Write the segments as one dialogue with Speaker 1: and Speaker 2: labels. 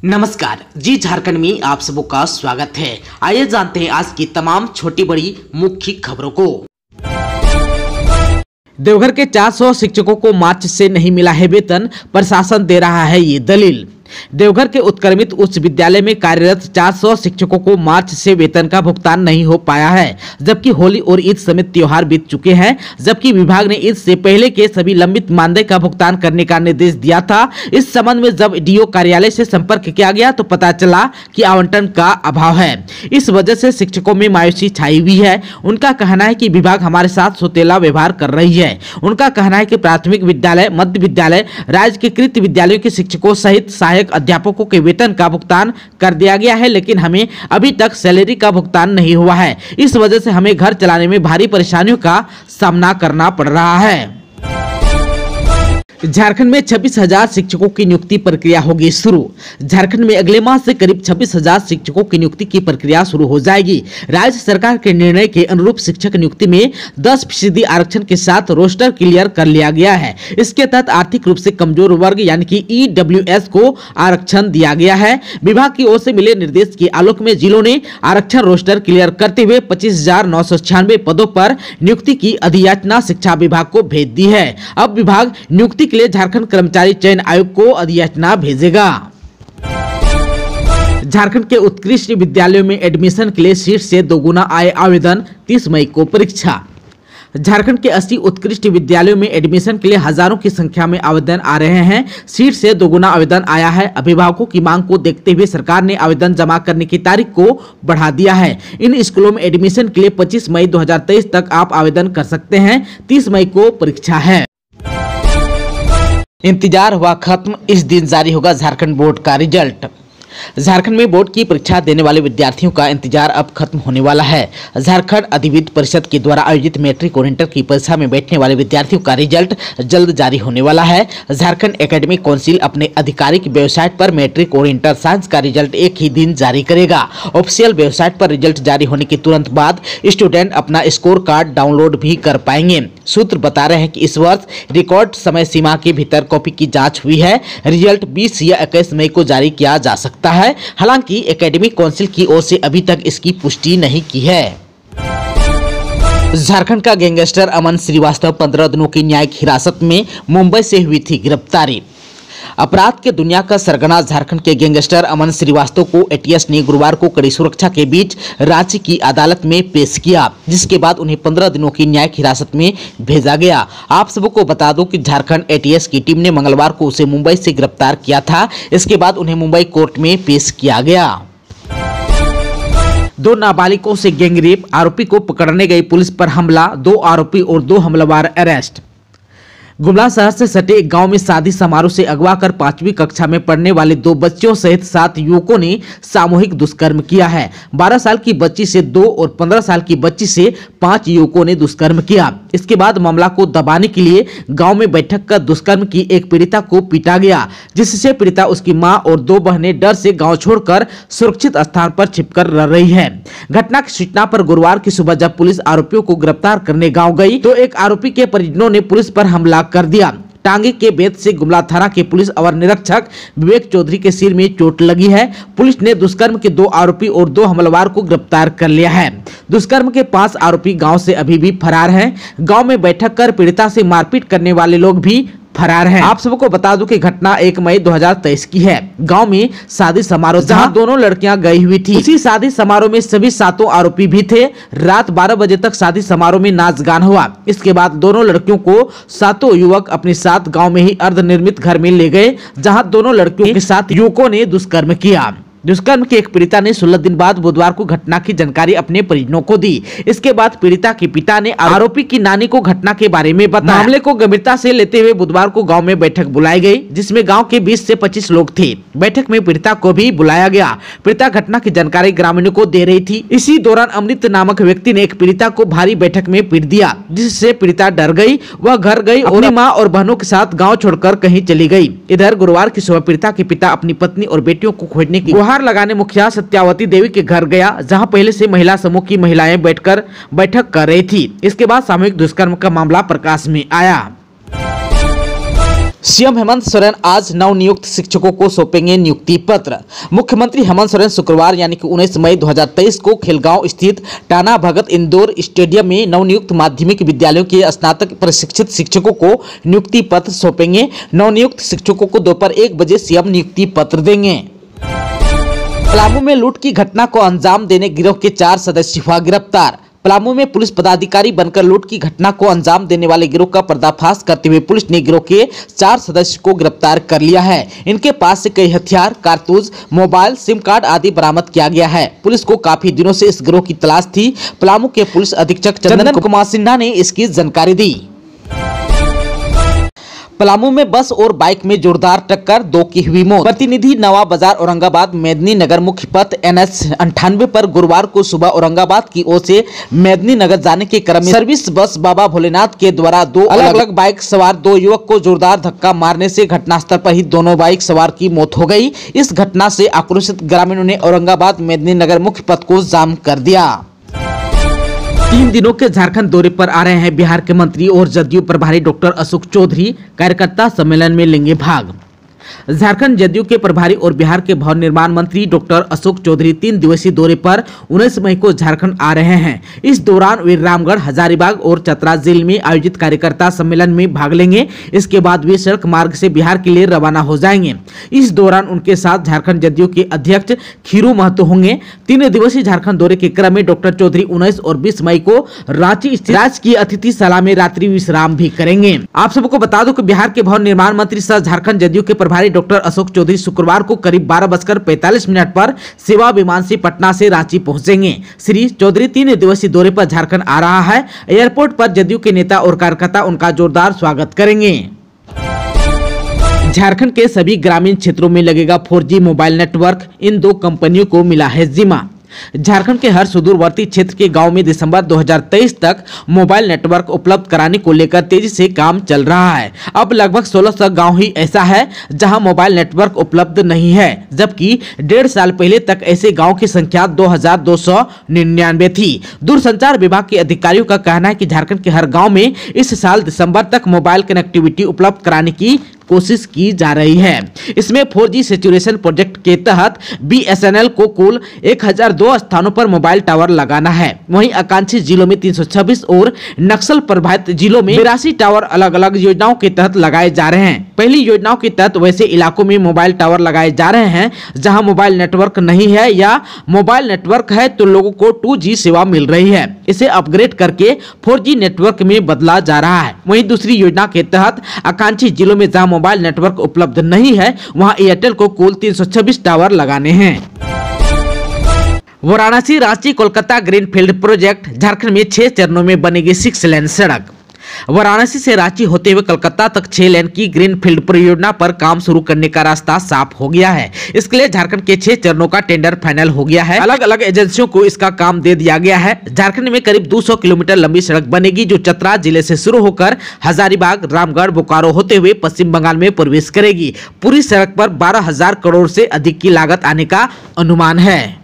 Speaker 1: नमस्कार जी, झारखंड में आप सबों का स्वागत है। आइए जानते हैं आज की तमाम छोटी बड़ी मुख्य खबरों को। देवघर के 400 शिक्षकों को मार्च से नहीं मिला है वेतन, प्रशासन दे रहा है ये दलील। देवघर के उत्क्रमित उच्च विद्यालय में कार्यरत 400 शिक्षकों को मार्च से वेतन का भुगतान नहीं हो पाया है, जबकि होली और ईद समेत त्योहार बीत चुके हैं। जबकि विभाग ने ईद से पहले के सभी लंबित मानदेय का भुगतान करने का निर्देश दिया था। इस संबंध में जब डीओ कार्यालय से संपर्क किया गया तो पता चला कि आवंटन का अभाव है। इस वजह से शिक्षकों में मायूसी छाई हुई है। उनका कहना है कि विभाग हमारे साथ सौतेला व्यवहार कर रही है। उनका कहना है कि प्राथमिक विद्यालय, मध्य विद्यालय, राज्य के कृत विद्यालयों के शिक्षकों सहित सहायक अध्यापकों के वेतन का भुगतान कर दिया गया है, लेकिन हमें अभी तक सैलरी का भुगतान नहीं हुआ है। इस वजह से हमें घर चलाने में भारी परेशानियों का सामना करना पड़ रहा है। झारखंड में 26,000 शिक्षकों की नियुक्ति प्रक्रिया होगी शुरू। झारखंड में अगले माह से करीब 26,000 शिक्षकों की नियुक्ति की प्रक्रिया शुरू हो जाएगी। राज्य सरकार के निर्णय के अनुरूप शिक्षक नियुक्ति में 10% आरक्षण के साथ रोस्टर क्लियर कर लिया गया है। इसके तहत आर्थिक रूप से कमजोर वर्ग यानी कि EWS को आरक्षण दिया गया है। विभाग की ओर से मिले निर्देश के आलोक में जिलों ने आरक्षण रोस्टर क्लियर करते हुए 25,996 पदों पर नियुक्ति की अधियाचना शिक्षा विभाग को भेज दी है। अब विभाग नियुक्ति के लिए झारखंड कर्मचारी चयन आयोग को अधियाचना भेजेगा। झारखंड के उत्कृष्ट विद्यालयों में एडमिशन के लिए सीट से दोगुना आए आवेदन, 30 मई को परीक्षा। झारखंड के 80 उत्कृष्ट विद्यालयों में एडमिशन के लिए हजारों की संख्या में आवेदन आ रहे हैं। सीट से दोगुना आवेदन आया है। अभिभावकों की मांग को देखते हुए सरकार ने आवेदन जमा करने की तारीख को बढ़ा दिया है। इन स्कूलों में एडमिशन के लिए 25 मई 2023 तक आप आवेदन कर सकते हैं। 30 मई को परीक्षा है। इंतजार हुआ खत्म, इस दिन जारी होगा झारखंड बोर्ड का रिजल्ट। झारखंड में बोर्ड की परीक्षा देने वाले विद्यार्थियों का इंतजार अब खत्म होने वाला है। झारखंड अधिविद्य परिषद के द्वारा आयोजित मैट्रिक और इंटर की परीक्षा में बैठने वाले विद्यार्थियों का रिजल्ट जल्द जारी होने वाला है। झारखंड एकेडमिक काउंसिल अपने आधिकारिक वेबसाइट पर मैट्रिक और इंटर साइंस का रिजल्ट एक ही दिन जारी करेगा। ऑफिशियल वेबसाइट पर रिजल्ट जारी होने के तुरंत बाद स्टूडेंट अपना स्कोर कार्ड डाउनलोड भी कर पाएंगे। सूत्र बता रहे हैं कि इस वर्ष रिकॉर्ड समय सीमा के भीतर कॉपी की जाँच हुई है। रिजल्ट 20 या 21 मई को जारी किया जा सकता है। हालांकि एकेडमिक काउंसिल की ओर से अभी तक इसकी पुष्टि नहीं की है। झारखंड का गैंगस्टर अमन श्रीवास्तव 15 दिनों की न्यायिक हिरासत में मुंबई से हुई थी गिरफ्तारी। अपराध के दुनिया का सरगना झारखंड के गैंगस्टर अमन श्रीवास्तव को एटीएस ने गुरुवार को कड़ी सुरक्षा के बीच रांची की अदालत में पेश किया, जिसके बाद उन्हें 15 दिनों की न्यायिक हिरासत में भेजा गया। आप सबको बता दूं कि झारखंड एटीएस की टीम ने मंगलवार को उसे मुंबई से गिरफ्तार किया था। इसके बाद उन्हें मुंबई कोर्ट में पेश किया गया। 2 नाबालिगों से गैंगरेप, आरोपी को पकड़ने गई पुलिस पर हमला, 2 आरोपी और 2 हमलावर अरेस्ट। गुमला शहर से सटे एक गांव में शादी समारोह से अगवा कर 5वीं कक्षा में पढ़ने वाले 2 बच्चियों सहित 7 युवकों ने सामूहिक दुष्कर्म किया है। 12 साल की बच्ची से 2 और 15 साल की बच्ची से 5 युवकों ने दुष्कर्म किया। इसके बाद मामला को दबाने के लिए गांव में बैठक कर दुष्कर्म की एक पीड़िता को पीटा गया, जिससे पीड़िता, उसकी मां और 2 बहनें डर से गाँव छोड़कर सुरक्षित स्थान पर छिपकर रह रही है। घटना की सूचना पर गुरुवार की सुबह जब पुलिस आरोपियों को गिरफ्तार करने गाँव गई तो एक आरोपी के परिजनों ने पुलिस पर हमला कर दिया। टांगे के बेत से गुमला थाना के पुलिस अवर निरीक्षक विवेक चौधरी के सिर में चोट लगी है। पुलिस ने दुष्कर्म के 2 आरोपी और 2 हमलावर को गिरफ्तार कर लिया है। दुष्कर्म के 5 आरोपी गांव से अभी भी फरार हैं। गांव में बैठक कर पीड़िता से मारपीट करने वाले लोग भी फरार हैं। आप सबको बता दूं कि घटना 1 मई 2023 की है। गांव में शादी समारोह जहां दोनों लड़कियां गई हुई थी, उसी शादी समारोह में सभी 7 आरोपी भी थे। रात 12 बजे तक शादी समारोह में नाच गान हुआ। इसके बाद दोनों लड़कियों को 7 युवक अपने साथ गांव में ही अर्धनिर्मित घर में ले गए, जहां दोनों लड़कियों के साथ युवकों ने दुष्कर्म किया। दुष्कर्म की एक पीड़िता ने 16 दिन बाद बुधवार को घटना की जानकारी अपने परिजनों को दी। इसके बाद पीड़िता के पिता ने आरोपी की नानी को घटना के बारे में बताया। मामले को गंभीरता से लेते हुए बुधवार को गांव में बैठक बुलाई गई, जिसमें गांव के 20 से 25 लोग थे। बैठक में पीड़िता को भी बुलाया गया। पीड़िता घटना की जानकारी ग्रामीणों को दे रही थी। इसी दौरान अमृत नामक व्यक्ति ने एक पीड़िता को भारी बैठक में पीट दिया, जिससे पीड़िता डर गई। वह घर गई और माँ और बहनों के साथ गाँव छोड़कर कहीं चली गई। इधर गुरुवार की सुबह पीड़िता के पिता अपनी पत्नी और बेटियों को खोजने की गुहार लगाने मुखिया सत्यावती देवी के घर गया, जहां पहले से महिला समूह की महिलाएं बैठक कर रही थी। इसके बाद सामूहिक दुष्कर्म का मामला प्रकाश में आया। सीएम हेमंत सोरेन आज नवनियुक्त शिक्षकों को सौंपेंगे नियुक्ति पत्र। मुख्यमंत्री हेमंत सोरेन शुक्रवार यानी कि 19 मई 2023 को खेलगांव स्थित टाना भगत इंदौर स्टेडियम में नवनियुक्त माध्यमिक विद्यालयों के स्नातक प्रशिक्षित शिक्षकों को नियुक्ति पत्र सौंपेंगे। नवनियुक्त शिक्षकों को दोपहर 1 बजे सीएम नियुक्ति पत्र देंगे। पलामू में लूट की घटना को अंजाम देने गिरोह के 4 सदस्य हुआ गिरफ्तार। पलामू में पुलिस पदाधिकारी बनकर लूट की घटना को अंजाम देने वाले गिरोह का पर्दाफाश करते हुए पुलिस ने गिरोह के 4 सदस्य को गिरफ्तार कर लिया है। इनके पास से कई हथियार, कारतूस, मोबाइल, सिम कार्ड आदि बरामद किया गया है। पुलिस को काफी दिनों से इस गिरोह की तलाश थी। पलामू के पुलिस अधीक्षक चंदन कुमार सिन्हा ने इसकी जानकारी दी। पलामू में बस और बाइक में जोरदार टक्कर, 2 की हुई मौत। प्रतिनिधि नवा बाजार औरंगाबाद मेदिनी नगर मुख्य पथ NH 98 पर गुरुवार को सुबह औरंगाबाद की ओर से मेदिनी नगर जाने के क्रम में सर्विस बस बाबा भोलेनाथ के द्वारा 2 अलग अलग बाइक सवार 2 युवक को जोरदार धक्का मारने से घटनास्थल पर ही दोनों बाइक सवार की मौत हो गई। इस घटना से आक्रोशित ग्रामीणों ने औरंगाबाद मेदिनी नगर मुख्य पथ को जाम कर दिया। 3 दिनों के झारखंड दौरे पर आ रहे हैं बिहार के मंत्री और जदयू प्रभारी डॉक्टर अशोक चौधरी कार्यकर्ता सम्मेलन में लेंगे भाग। झारखंड जदयू के प्रभारी और बिहार के भवन निर्माण मंत्री डॉक्टर अशोक चौधरी 3 दिवसीय दौरे पर 19 मई को झारखंड आ रहे हैं। इस दौरान वे रामगढ़, हजारीबाग और चतरा जिले में आयोजित कार्यकर्ता सम्मेलन में भाग लेंगे। इसके बाद वे सड़क मार्ग से बिहार के लिए रवाना हो जाएंगे। इस दौरान उनके साथ झारखंड जदयू के अध्यक्ष खीरू महतो होंगे। 3 दिवसीय झारखंड दौरे के क्रम में डॉक्टर चौधरी 19 और 20 मई को रांची स्थित राजकीय अतिथिशाला में रात्रि विश्राम भी करेंगे। आप सबको बता दो कि बिहार के भवन निर्माण मंत्री सह झारखंड जदयू के प्रभारी डॉक्टर अशोक चौधरी शुक्रवार को करीब 12:45 पर सेवा विमान से पटना से रांची पहुंचेंगे। श्री चौधरी 3 दिवसीय दौरे पर झारखंड आ रहा है। एयरपोर्ट पर जदयू के नेता और कार्यकर्ता उनका जोरदार स्वागत करेंगे। झारखंड के सभी ग्रामीण क्षेत्रों में लगेगा 4G मोबाइल नेटवर्क, इन 2 कंपनियों को मिला है जिम्मा। झारखंड के हर सुदूरवर्ती क्षेत्र के गांव में दिसंबर 2023 तक मोबाइल नेटवर्क उपलब्ध कराने को लेकर तेजी से काम चल रहा है। अब लगभग 1600 गांव ही ऐसा है जहां मोबाइल नेटवर्क उपलब्ध नहीं है, जबकि 1.5 साल पहले तक ऐसे गांव की संख्या 2299 थी। दूरसंचार विभाग के अधिकारियों का कहना है कि झारखंड के हर गाँव में इस साल दिसंबर तक मोबाइल कनेक्टिविटी उपलब्ध कराने की कोशिश की जा रही है। इसमें 4G सैचुरेशन प्रोजेक्ट के तहत BSNL को कुल 1002 स्थानों पर मोबाइल टावर लगाना है। वहीं आकांक्षी जिलों में 326 और नक्सल प्रभावित जिलों में 82 टावर अलग अलग योजनाओं के तहत लगाए जा रहे हैं। पहली योजनाओं के तहत वैसे इलाकों में मोबाइल टावर लगाए जा रहे हैं जहां मोबाइल नेटवर्क नहीं है या मोबाइल नेटवर्क है तो लोगों को 2G सेवा मिल रही है। इसे अपग्रेड करके 4G नेटवर्क में बदला जा रहा है। वहीं दूसरी योजना के तहत आकांक्षी जिलों में जहां मोबाइल नेटवर्क उपलब्ध नहीं है वहां एयरटेल को कुल 326 टावर लगाने हैं। Varanasi, Ranchi, Kolkata greenfield project. झारखंड में 6 चरणों में बनेगी 6 लेन सड़क। वाराणसी से रांची होते हुए कोलकाता तक 6 लेन की ग्रीनफील्ड परियोजना पर काम शुरू करने का रास्ता साफ हो गया है। इसके लिए झारखंड के 6 चरणों का टेंडर फाइनल हो गया है। अलग अलग एजेंसियों को इसका काम दे दिया गया है। झारखंड में करीब 200 किलोमीटर लंबी सड़क बनेगी जो चतरा जिले से शुरू होकर हजारीबाग, रामगढ़, बोकारो होते हुए पश्चिम बंगाल में प्रवेश करेगी। पूरी सड़क पर 12,000 करोड़ से अधिक की लागत आने का अनुमान है।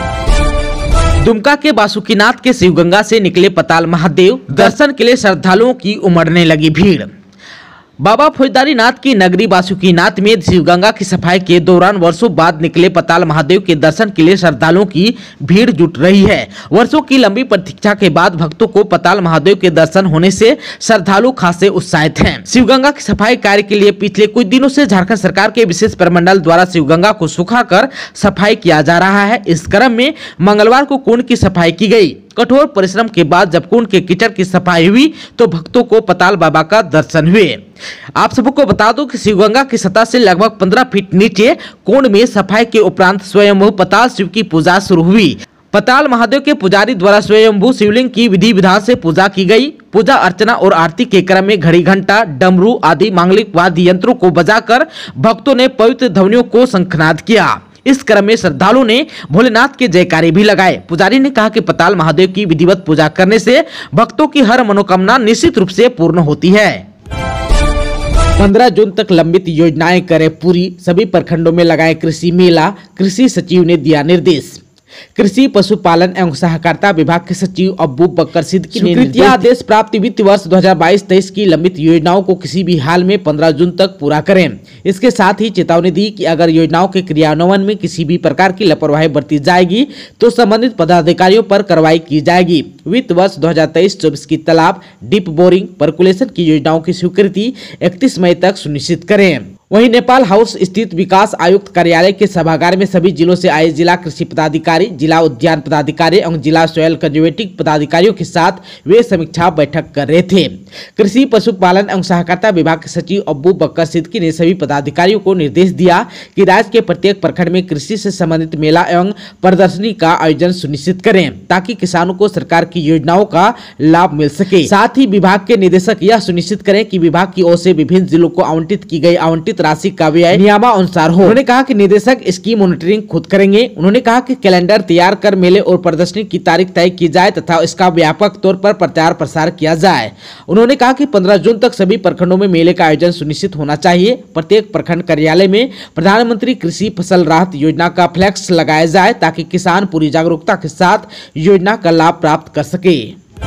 Speaker 1: दुमका के बासुकीनाथ के शिवगंगा से निकले पताल महादेव, दर्शन के लिए श्रद्धालुओं की उमड़ने लगी भीड़। बाबा फौजदारी नाथ की नगरी बासुकीनाथ में शिवगंगा की सफाई के दौरान वर्षों बाद निकले पताल महादेव के दर्शन के लिए श्रद्धालुओं की भीड़ जुट रही है। वर्षों की लंबी प्रतीक्षा के बाद भक्तों को पताल महादेव के दर्शन होने से श्रद्धालु खासे उत्साहित हैं। शिवगंगा की सफाई कार्य के लिए पिछले कुछ दिनों से झारखंड सरकार के विशेष प्रमंडल द्वारा शिवगंगा को सुखाकर सफाई किया जा रहा है। इस क्रम में मंगलवार को कुंड की सफाई की गई। कठोर परिश्रम के बाद जब कुंड के कीचड़ की सफाई हुई तो भक्तों को पताल बाबा का दर्शन हुए। आप सबको बता दो कि शिवगंगा की सतह से लगभग 15 फीट नीचे कुंड में सफाई के उपरांत स्वयंभू पताल शिव की पूजा शुरू हुई। पताल महादेव के पुजारी द्वारा स्वयंभू शिवलिंग की विधि विधान से पूजा की गई। पूजा अर्चना और आरती के क्रम में घड़ी, घंटा, डमरू आदि मांगलिक वाद्य यंत्रों को बजाकर भक्तों ने पवित्र ध्वनियों को शंखनाद किया। इस क्रम में श्रद्धालुओं ने भोलेनाथ के जयकारे भी लगाए। पुजारी ने कहा कि पताल महादेव की विधिवत पूजा करने से भक्तों की हर मनोकामना निश्चित रूप से पूर्ण होती है। 15 जून तक लंबित योजनाएं करें पूरी, सभी प्रखंडों में लगाए कृषि मेला, कृषि सचिव ने दिया निर्देश। कृषि पशुपालन एवं सहकारिता विभाग के सचिव अब्बू बकर सिद्दीकी ने स्वीकृति आदेश प्राप्त वित्त वर्ष 2022-23 की लंबित योजनाओं को किसी भी हाल में 15 जून तक पूरा करें। इसके साथ ही चेतावनी दी कि अगर योजनाओं के क्रियान्वयन में किसी भी प्रकार की लापरवाही बरती जाएगी तो संबंधित पदाधिकारियों पर कार्रवाई की जाएगी। वित्त वर्ष 2023-24 की तालाब, डीप बोरिंग, पर्कुलेशन की योजनाओं की स्वीकृति 31 मई तक सुनिश्चित करें। वहीं नेपाल हाउस स्थित विकास आयुक्त कार्यालय के सभागार में सभी जिलों से आए जिला कृषि पदाधिकारी, जिला उद्यान पदाधिकारी एवं जिला सॉइल कंजर्वेटिव पदाधिकारियों के साथ वे समीक्षा बैठक कर रहे थे। कृषि पशुपालन एवं सहकारिता विभाग के सचिव अब्बू बकर सिद्दीकी ने सभी पदाधिकारियों को निर्देश दिया कि राज्य के प्रत्येक प्रखंड में कृषि से संबंधित मेला एवं प्रदर्शनी का आयोजन सुनिश्चित करें ताकि किसानों को सरकार की योजनाओं का लाभ मिल सके। साथ ही विभाग के निदेशक यह सुनिश्चित करें कि विभाग की ओर से विभिन्न जिलों को आवंटित की गई आवंटित राशि का व्यय नियमानुसार हो। उन्होंने कहा कि निदेशक इसकी मॉनिटरिंग खुद करेंगे। उन्होंने कहा कि कैलेंडर तैयार कर मेले और प्रदर्शनी की तारीख तय की जाए तथा इसका व्यापक तौर पर प्रचार प्रसार किया जाए। उन्होंने कहा कि 15 जून तक सभी प्रखंडों में मेले का आयोजन सुनिश्चित होना चाहिए। प्रत्येक प्रखंड कार्यालय में प्रधानमंत्री कृषि फसल राहत योजना का फ्लैक्स लगाया जाए ताकि किसान पूरी जागरूकता के साथ योजना का लाभ प्राप्त कर सके।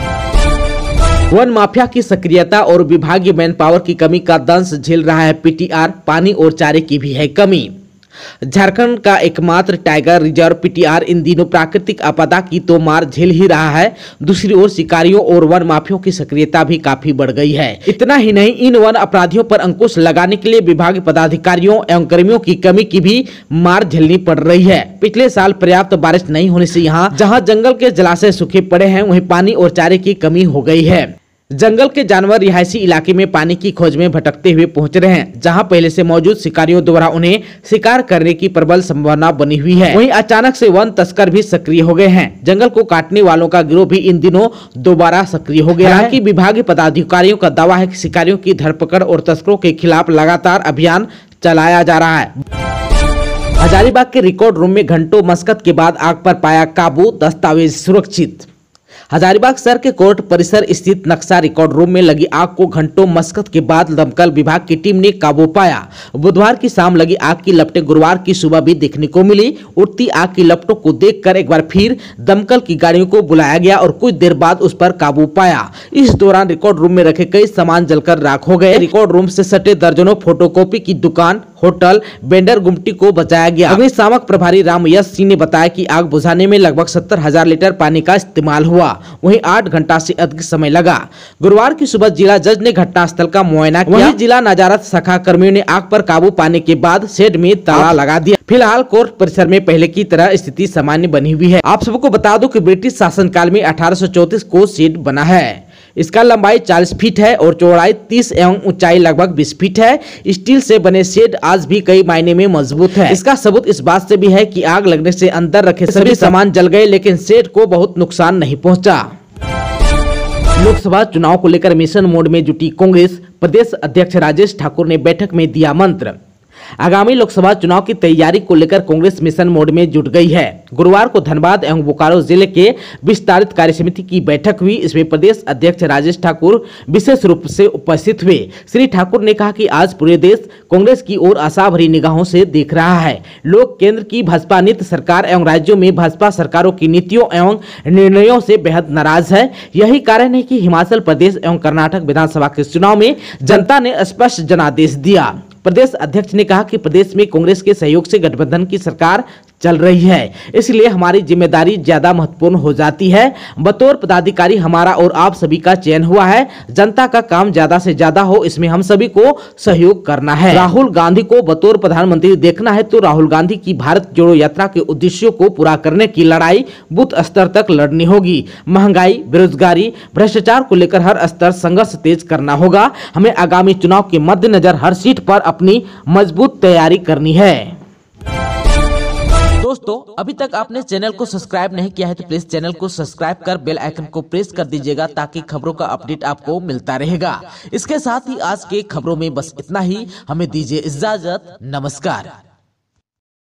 Speaker 1: वन माफिया की सक्रियता और विभागीय मैन पावर की कमी का दंश झेल रहा है पीटीआर। पानी और चारे की भी है कमी। झारखंड का एकमात्र टाइगर रिजर्व पीटीआर इन दिनों प्राकृतिक आपदा की तो मार झेल ही रहा है। दूसरी ओर शिकारियों और वन माफियों की सक्रियता भी काफी बढ़ गई है। इतना ही नहीं, इन वन अपराधियों पर अंकुश लगाने के लिए विभागीय पदाधिकारियों एवं कर्मियों की कमी की भी मार झेलनी पड़ रही है। पिछले साल पर्याप्त बारिश नहीं होने से यहाँ जहाँ जंगल के जलाशय सूखे पड़े हैं वहीं पानी और चारे की कमी हो गई है। जंगल के जानवर रिहायशी इलाके में पानी की खोज में भटकते हुए पहुंच रहे हैं, जहां पहले से मौजूद शिकारियों द्वारा उन्हें शिकार करने की प्रबल संभावना बनी हुई है। वहीं अचानक से वन तस्कर भी सक्रिय हो गए हैं। जंगल को काटने वालों का गिरोह भी इन दिनों दोबारा सक्रिय हो गया है। हालांकि विभागीय पदाधिकारियों का दावा है कि शिकारियों की धरपकड़ और तस्करों के खिलाफ लगातार अभियान चलाया जा रहा है। हजारीबाग के रिकॉर्ड रूम में घंटों मशक्कत के बाद आग पर पाया काबू, दस्तावेज सुरक्षित। हजारीबाग शहर के कोर्ट परिसर स्थित नक्शा रिकॉर्ड रूम में लगी आग को घंटों मशक्कत के बाद दमकल विभाग की टीम ने काबू पाया। बुधवार की शाम लगी आग की लपटें गुरुवार की सुबह भी देखने को मिली। उठती आग की लपटों को देखकर एक बार फिर दमकल की गाड़ियों को बुलाया गया और कुछ देर बाद उस पर काबू पाया। इस दौरान रिकॉर्ड रूम में रखे कई सामान जलकर राख हो गए। रिकॉर्ड रूम से सटे दर्जनों फोटोकॉपी की दुकान, होटल, वेंडर गुमटी को बचाया गया। अग्निशामक प्रभारी राम यश सिंह ने बताया कि आग बुझाने में लगभग 70,000 लीटर पानी का इस्तेमाल हुआ। वहीं 8 घंटा से अधिक समय लगा। गुरुवार की सुबह जिला जज ने घटनास्थल का मुआयना किया। वहीं जिला नजारत शाखा कर्मियों ने आग पर काबू पाने के बाद शेड में ताला लगा दिया। फिलहाल कोर्ट परिसर में पहले की तरह स्थिति सामान्य बनी हुई है। आप सबको बता दो कि ब्रिटिश शासनकाल में 1834 को शेड बना है। इसका लंबाई 40 फीट है और चौड़ाई 30 एवं ऊंचाई लगभग 20 फीट है। स्टील से बने शेड आज भी कई मायने में मजबूत है। इसका सबूत इस बात से भी है कि आग लगने से अंदर रखे सभी सामान जल गए, लेकिन शेड को बहुत नुकसान नहीं पहुंचा। लोकसभा चुनाव को लेकर मिशन मोड में जुटी कांग्रेस। प्रदेश अध्यक्ष राजेश ठाकुर ने बैठक में दिया मंत्र। आगामी लोकसभा चुनाव की तैयारी को लेकर कांग्रेस मिशन मोड में जुट गई है। गुरुवार को धनबाद एवं बोकारो जिले के विस्तारित कार्य समिति की बैठक हुई। इसमें प्रदेश अध्यक्ष राजेश ठाकुर विशेष रूप से उपस्थित हुए। श्री ठाकुर ने कहा कि आज पूरे देश कांग्रेस की ओर आशा भरी निगाहों से देख रहा है। लोग केंद्र की भाजपा नीति सरकार एवं राज्यों में भाजपा सरकारों की नीतियों एवं निर्णयों से बेहद नाराज है। यही कारण है कि हिमाचल प्रदेश एवं कर्नाटक विधानसभा के चुनाव में जनता ने स्पष्ट जनादेश दिया। प्रदेश अध्यक्ष ने कहा कि प्रदेश में कांग्रेस के सहयोग से गठबंधन की सरकार चल रही है, इसलिए हमारी जिम्मेदारी ज्यादा महत्वपूर्ण हो जाती है। बतौर पदाधिकारी हमारा और आप सभी का चयन हुआ है। जनता का काम ज्यादा से ज्यादा हो, इसमें हम सभी को सहयोग करना है। राहुल गांधी को बतौर प्रधानमंत्री देखना है तो राहुल गांधी की भारत जोड़ो यात्रा के उद्देश्यों को पूरा करने की लड़ाई बूथ स्तर तक लड़नी होगी। महंगाई, बेरोजगारी, भ्रष्टाचार को लेकर हर स्तर संघर्ष तेज करना होगा। हमें आगामी चुनाव के मद्देनजर हर सीट पर अपनी मजबूत तैयारी करनी है। दोस्तों, अभी तक आपने चैनल को सब्सक्राइब नहीं किया है तो प्लीज चैनल को सब्सक्राइब कर बेल आइकन को प्रेस कर दीजिएगा ताकि खबरों का अपडेट आपको मिलता रहेगा। इसके साथ ही आज के खबरों में बस इतना ही। हमें दीजिए इजाजत। नमस्कार।